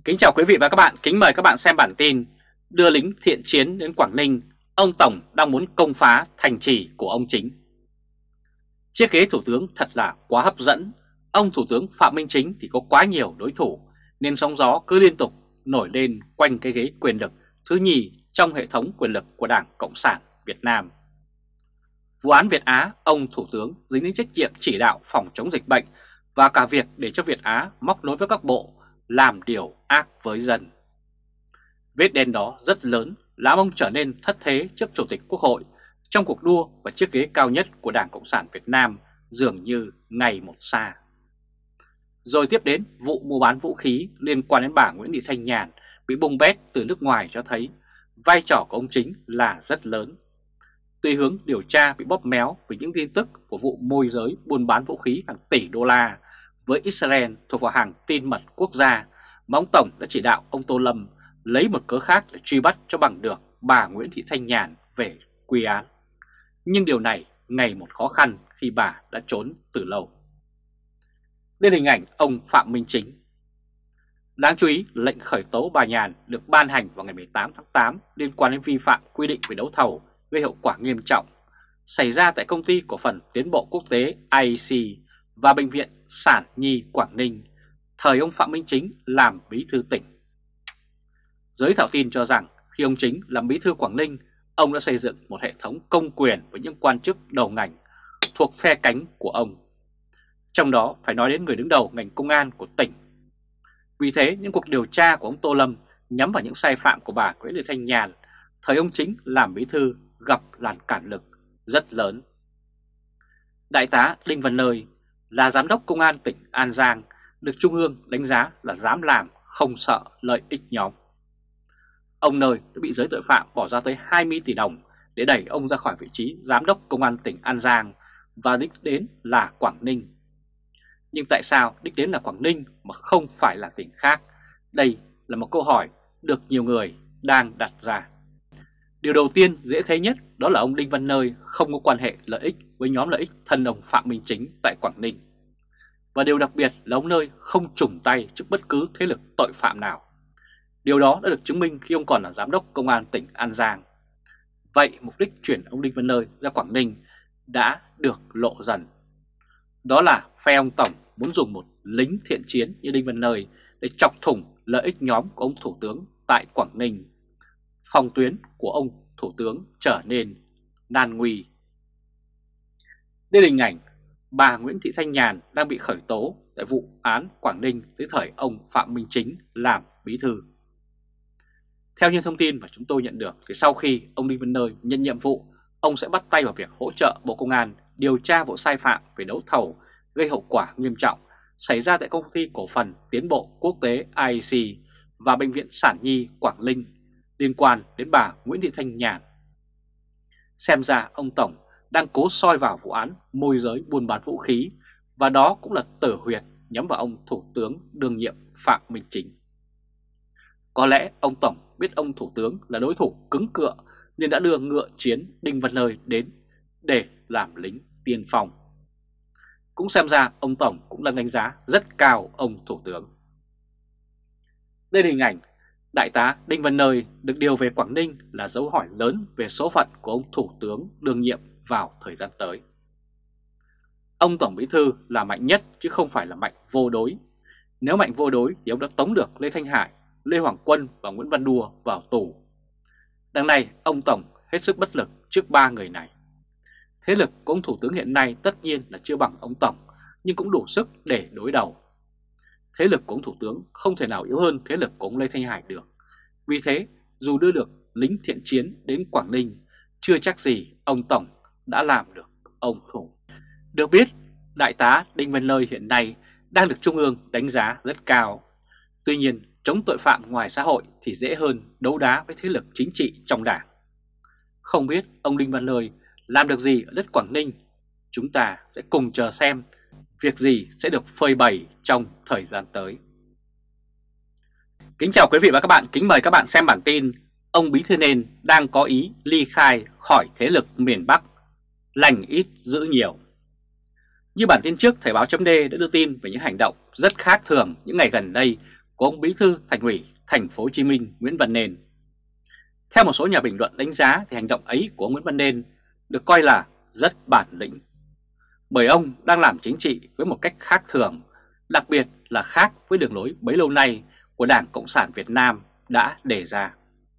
Kính chào quý vị và các bạn, kính mời các bạn xem bản tin đưa lính thiện chiến đến Quảng Ninh, ông Tổng đang muốn công phá thành trì của ông Chính. Chiếc ghế thủ tướng thật là quá hấp dẫn, ông Thủ tướng Phạm Minh Chính thì có quá nhiều đối thủ nên sóng gió cứ liên tục nổi lên quanh cái ghế quyền lực thứ nhì trong hệ thống quyền lực của Đảng Cộng sản Việt Nam. Vụ án Việt Á, ông Thủ tướng dính đến trách nhiệm chỉ đạo phòng chống dịch bệnh và cả việc để cho Việt Á móc nối với các bộ làm điều ác với dân. Vết đen đó rất lớn, làm ông trở nên thất thế trước Chủ tịch Quốc hội trong cuộc đua và chiếc ghế cao nhất của Đảng Cộng sản Việt Nam dường như ngày một xa. Rồi tiếp đến vụ mua bán vũ khí liên quan đến bà Nguyễn Thị Thanh Nhàn bị bung bét từ nước ngoài cho thấy vai trò của ông Chính là rất lớn. Tuy hướng điều tra bị bóp méo vì những tin tức của vụ môi giới buôn bán vũ khí hàng tỷ đô la với Israel thuộc vào hàng tin mật quốc gia, mà ông Tổng đã chỉ đạo ông Tô Lâm lấy một cớ khác để truy bắt cho bằng được bà Nguyễn Thị Thanh Nhàn về quy án. Nhưng điều này ngày một khó khăn khi bà đã trốn từ lâu. Đây là hình ảnh ông Phạm Minh Chính. Đáng chú ý, lệnh khởi tố bà Nhàn được ban hành vào ngày 18 tháng 8 liên quan đến vi phạm quy định về đấu thầu gây hậu quả nghiêm trọng xảy ra tại Công ty Cổ phần Tiến bộ Quốc tế IEC và Bệnh viện Sản Nhi Quảng Ninh, thời ông Phạm Minh Chính làm bí thư tỉnh. Giới thạo tin cho rằng khi ông Chính làm bí thư Quảng Ninh, ông đã xây dựng một hệ thống công quyền với những quan chức đầu ngành thuộc phe cánh của ông. Trong đó phải nói đến người đứng đầu ngành công an của tỉnh. Vì thế, những cuộc điều tra của ông Tô Lâm nhắm vào những sai phạm của bà Nguyễn Thị Thanh Nhàn, thời ông Chính làm bí thư gặp làn cản lực rất lớn. Đại tá Đinh Văn Nơi là giám đốc công an tỉnh An Giang được Trung ương đánh giá là dám làm không sợ lợi ích nhóm. Ông Nơi đã bị giới tội phạm bỏ ra tới 20 tỷ đồng để đẩy ông ra khỏi vị trí giám đốc công an tỉnh An Giang và đích đến là Quảng Ninh. Nhưng tại sao đích đến là Quảng Ninh mà không phải là tỉnh khác? Đây là một câu hỏi được nhiều người đang đặt ra. Điều đầu tiên dễ thấy nhất đó là ông Đinh Văn Nơi không có quan hệ lợi ích với nhóm lợi ích thân ông Phạm Minh Chính tại Quảng Ninh. Và điều đặc biệt là ông Nơi không trùng tay trước bất cứ thế lực tội phạm nào. Điều đó đã được chứng minh khi ông còn là giám đốc công an tỉnh An Giang. Vậy mục đích chuyển ông Đinh Văn Nơi ra Quảng Ninh đã được lộ dần. Đó là phe ông Tổng muốn dùng một lính thiện chiến như Đinh Văn Nơi để chọc thủng lợi ích nhóm của ông Thủ tướng tại Quảng Ninh. Phòng tuyến của ông Thủ tướng trở nên nan nguy. Đây là hình ảnh bà Nguyễn Thị Thanh Nhàn đang bị khởi tố tại vụ án Quảng Ninh dưới thời ông Phạm Minh Chính làm bí thư. Theo như thông tin mà chúng tôi nhận được thì sau khi ông Đinh Văn Nơi nhận nhiệm vụ, ông sẽ bắt tay vào việc hỗ trợ Bộ Công an điều tra vụ sai phạm về đấu thầu gây hậu quả nghiêm trọng xảy ra tại Công ty Cổ phần Tiến bộ Quốc tế IEC và Bệnh viện Sản Nhi Quảng Ninh liên quan đến bà Nguyễn Thị Thanh Nhàn. Xem ra ông Tổng đang cố soi vào vụ án môi giới buôn bán vũ khí và đó cũng là tử huyệt nhắm vào ông Thủ tướng đương nhiệm Phạm Minh Chính. Có lẽ ông Tổng biết ông Thủ tướng là đối thủ cứng cựa nên đã đưa ngựa chiến Đinh Văn Nơi đến để làm lính tiên phong. Cũng xem ra ông Tổng cũng đang đánh giá rất cao ông Thủ tướng. Đây là hình ảnh Đại tá Đinh Văn Nơi được điều về Quảng Ninh là dấu hỏi lớn về số phận của ông Thủ tướng đương nhiệm vào thời gian tới. Ông Tổng Bí Thư là mạnh nhất chứ không phải là mạnh vô đối. Nếu mạnh vô đối thì ông đã tống được Lê Thanh Hải, Lê Hoàng Quân và Nguyễn Văn Đùa vào tù. Đằng này ông Tổng hết sức bất lực trước ba người này. Thế lực của ông Thủ tướng hiện nay tất nhiên là chưa bằng ông Tổng nhưng cũng đủ sức để đối đầu. Thế lực của ông Thủ tướng không thể nào yếu hơn thế lực của ông Lê Thanh Hải được. Vì thế, dù đưa được lính thiện chiến đến Quảng Ninh, chưa chắc gì ông Tổng đã làm được ông Phủ. Được biết, Đại tá Đinh Văn Nơi hiện nay đang được Trung ương đánh giá rất cao. Tuy nhiên, chống tội phạm ngoài xã hội thì dễ hơn đấu đá với thế lực chính trị trong đảng. Không biết ông Đinh Văn Nơi làm được gì ở đất Quảng Ninh, chúng ta sẽ cùng chờ xem việc gì sẽ được phơi bày trong thời gian tới. Kính chào quý vị và các bạn, kính mời các bạn xem bản tin ông Bí Thư Nên đang có ý ly khai khỏi thế lực miền Bắc, lành ít giữ nhiều. Như bản tin trước, Thời báo chấm D đã đưa tin về những hành động rất khác thường những ngày gần đây của ông Bí thư Thành ủy Thành phố Hồ Chí Minh Nguyễn Văn Nên. Theo một số nhà bình luận đánh giá thì hành động ấy của ông Nguyễn Văn Nên được coi là rất bản lĩnh, bởi ông đang làm chính trị với một cách khác thường, đặc biệt là khác với đường lối bấy lâu nay của Đảng Cộng sản Việt Nam đã đề ra.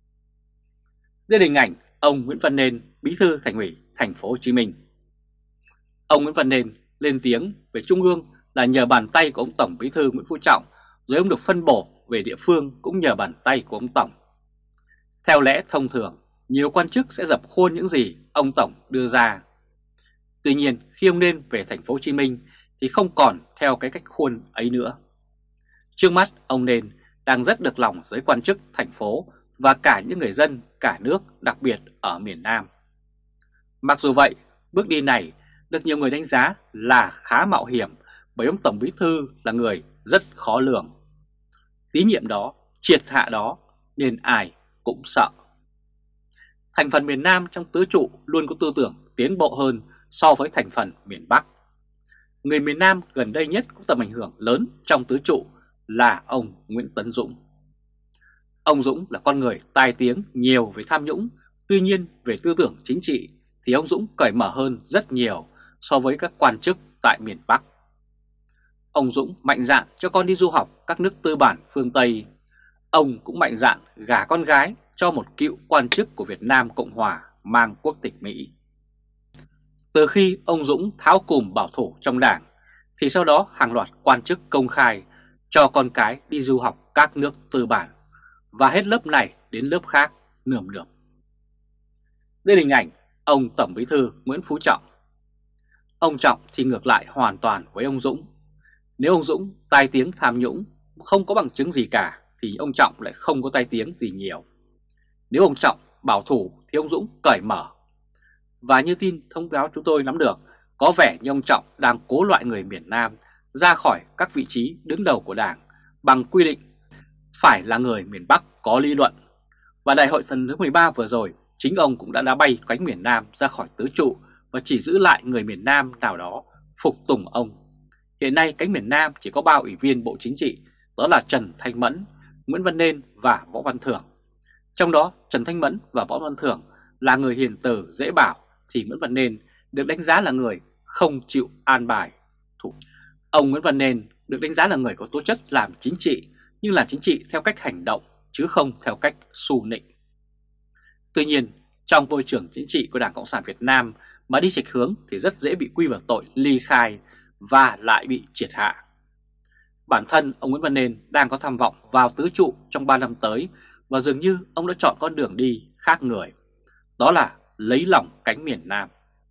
Đây là hình ảnh ông Nguyễn Văn Nên, Bí thư Thành ủy Thành phố Hồ Chí Minh. Ông Nguyễn Văn Nên lên tiếng về Trung ương là nhờ bàn tay của ông Tổng Bí thư Nguyễn Phú Trọng, rồi ông được phân bổ về địa phương cũng nhờ bàn tay của ông Tổng. Theo lẽ thông thường, nhiều quan chức sẽ dập khuôn những gì ông Tổng đưa ra. Tuy nhiên, khi ông Nên về Thành phố Hồ Chí Minh thì không còn theo cái cách khuôn ấy nữa. Trước mắt, ông Nên đang rất được lòng giới quan chức thành phố và cả những người dân cả nước, đặc biệt ở miền Nam. Mặc dù vậy, bước đi này được nhiều người đánh giá là khá mạo hiểm, bởi ông Tổng Bí thư là người rất khó lường. Tín nhiệm đó, triệt hạ đó nên ai cũng sợ. Thành phần miền Nam trong tứ trụ luôn có tư tưởng tiến bộ hơn so với thành phần miền Bắc. Người miền Nam gần đây nhất có tầm ảnh hưởng lớn trong tứ trụ là ông Nguyễn Tấn Dũng. Ông Dũng là con người tai tiếng nhiều về tham nhũng, tuy nhiên về tư tưởng chính trị thì ông Dũng cởi mở hơn rất nhiều so với các quan chức tại miền Bắc. Ông Dũng mạnh dạn cho con đi du học các nước tư bản phương Tây. Ông cũng mạnh dạn gả con gái cho một cựu quan chức của Việt Nam Cộng Hòa mang quốc tịch Mỹ. Từ khi ông Dũng tháo cùm bảo thủ trong đảng thì sau đó hàng loạt quan chức công khai cho con cái đi du học các nước tư bản, và hết lớp này đến lớp khác nườm nượp. Đây là hình ảnh ông Tổng Bí thư Nguyễn Phú Trọng. Ông Trọng thì ngược lại hoàn toàn với ông Dũng. Nếu ông Dũng tai tiếng tham nhũng không có bằng chứng gì cả thì ông Trọng lại không có tai tiếng gì nhiều. Nếu ông Trọng bảo thủ thì ông Dũng cởi mở. Và như tin thông báo chúng tôi nắm được, có vẻ như ông Trọng đang cố loại người miền Nam ra khỏi các vị trí đứng đầu của Đảng bằng quy định phải là người miền Bắc có lý luận. Và đại hội lần thứ 13 vừa rồi, chính ông cũng đã đá bay cánh miền Nam ra khỏi tứ trụ và chỉ giữ lại người miền Nam nào đó phục tùng ông. Hiện nay cánh miền Nam chỉ có 3 ủy viên Bộ Chính trị, đó là Trần Thanh Mẫn, Nguyễn Văn Nên và Võ Văn Thưởng. Trong đó Trần Thanh Mẫn và Võ Văn Thưởng là người hiền từ dễ bảo, thì Nguyễn Văn Nên được đánh giá là người không chịu an bài. Ông Nguyễn Văn Nên được đánh giá là người có tố chất làm chính trị, nhưng làm chính trị theo cách hành động chứ không theo cách xù nịnh. Tuy nhiên, trong môi trường chính trị của Đảng Cộng sản Việt Nam mà đi chệch hướng thì rất dễ bị quy vào tội ly khai và lại bị triệt hạ. Bản thân ông Nguyễn Văn Nên đang có tham vọng vào tứ trụ trong 3 năm tới, và dường như ông đã chọn con đường đi khác người, đó là lấy lòng cánh miền Nam.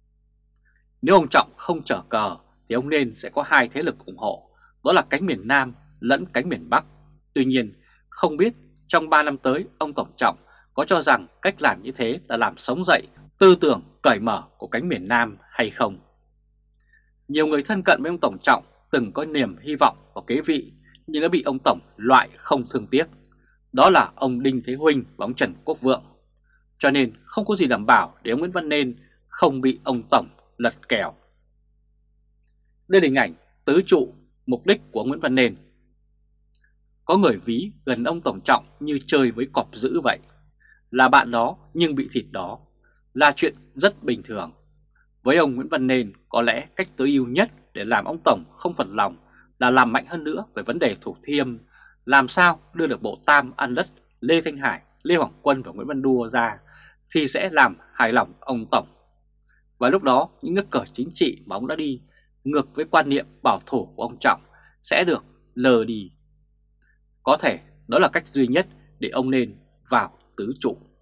Nếu ông Trọng không chở cờ thì ông Nên sẽ có 2 thế lực ủng hộ, đó là cánh miền Nam lẫn cánh miền Bắc. Tuy nhiên, không biết trong 3 năm tới ông Tổng Trọng có cho rằng cách làm như thế là làm sống dậy tư tưởng cởi mở của cánh miền Nam hay không. Nhiều người thân cận với ông Tổng Trọng từng có niềm hy vọng vào kế vị nhưng đã bị ông Tổng loại không thương tiếc, đó là ông Đinh Thế Huynh và ông Trần Quốc Vượng. Cho nên không có gì đảm bảo để ông Nguyễn Văn Nên không bị ông Tổng lật kèo. Đây là hình ảnh tứ trụ, mục đích của ông Nguyễn Văn Nên. Có người ví gần ông Tổng Trọng như chơi với cọp dữ vậy, là bạn đó nhưng bị thịt đó, là chuyện rất bình thường. Với ông Nguyễn Văn Nên, có lẽ cách tối ưu nhất để làm ông Tổng không phật lòng là làm mạnh hơn nữa về vấn đề Thủ Thiêm, làm sao đưa được bộ tam ăn đất Lê Thanh Hải, Lê Hoàng Quân và Nguyễn Văn Đua ra thì sẽ làm hài lòng ông Tổng. Và lúc đó những nước cờ chính trị mà ông đã đi ngược với quan niệm bảo thủ của ông Trọng sẽ được lờ đi. Có thể đó là cách duy nhất để ông Nên vào tứ trụ.